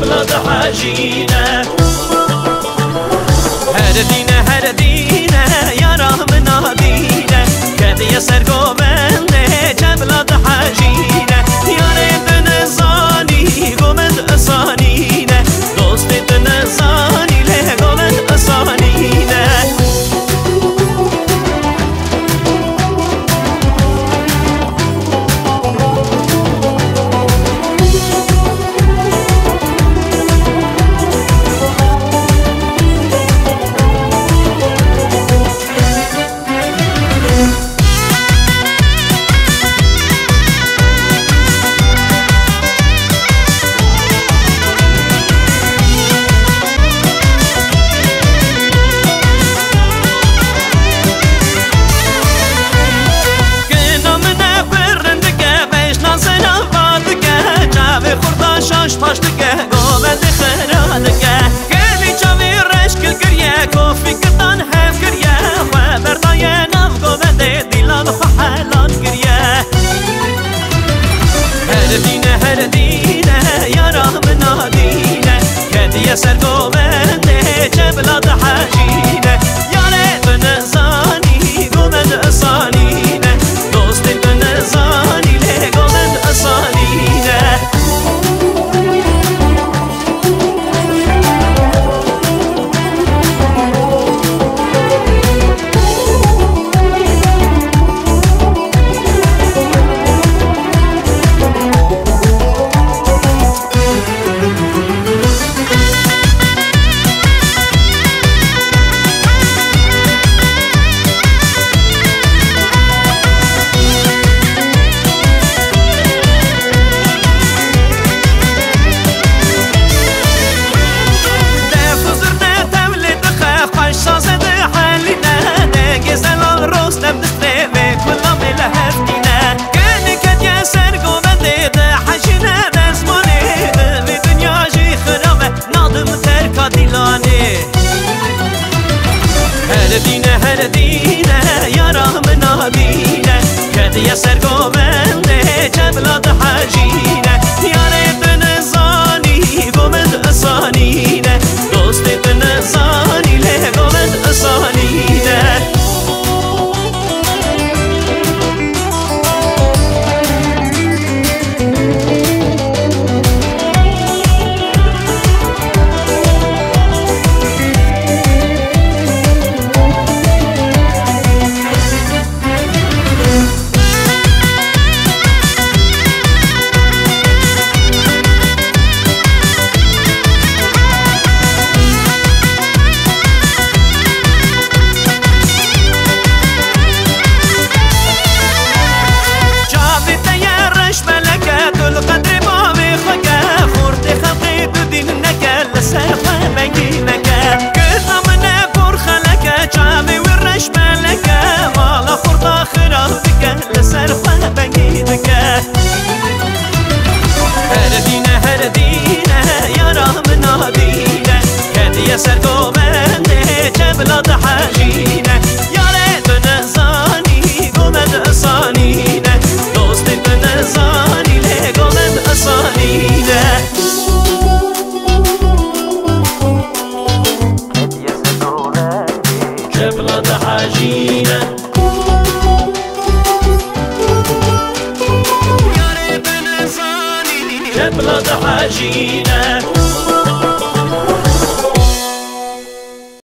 جبلة حاجينا هر دينا يا رحم نادينا كدي سرقو بنده جبلة حاجينا يا ريت نزاني قومت أصانينا دوستي نزاني له قومت أصانينا شاش پاشتگه گوبند خرادگه گلی چاوی رشکل کریه کوفی کتان هم کریه و بردای نام گوبند دیلان خو حلان کریه هر دینه یا رحم نادینه کدیه سر گوبند جبلات حاجینه یاره بنزانی گوبند اصانینه دوستی بنزانی له گوبند اصانینه هر دینه یا رحم نادینه کدیه سر گوبنده جبلات حاجینه یاره بنزانی گوبند اصانینه دوستی بنزانی له گوبند اصانینه هر دینه یا رحم نادینه کدیه سر گوبنده جبلات حاجینه یاره بنزانی گوبند اصانینه دوستی بنزانی له گوبند اصانینه کدیه سر گوبنده جبلات حاجینه جبلة حاجينا